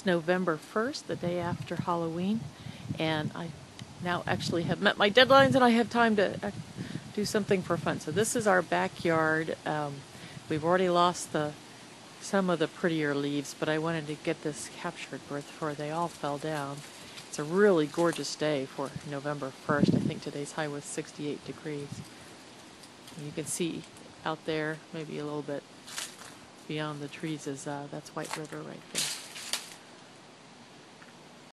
November 1st, the day after Halloween, and I now actually have met my deadlines and I have time to do something for fun. So this is our backyard. We've already lost some of the prettier leaves, but I wanted to get this captured before they all fell down. It's a really gorgeous day for November 1st. I think today's high was 68 degrees. And you can see out there, maybe a little bit beyond the trees, is that's White River right there.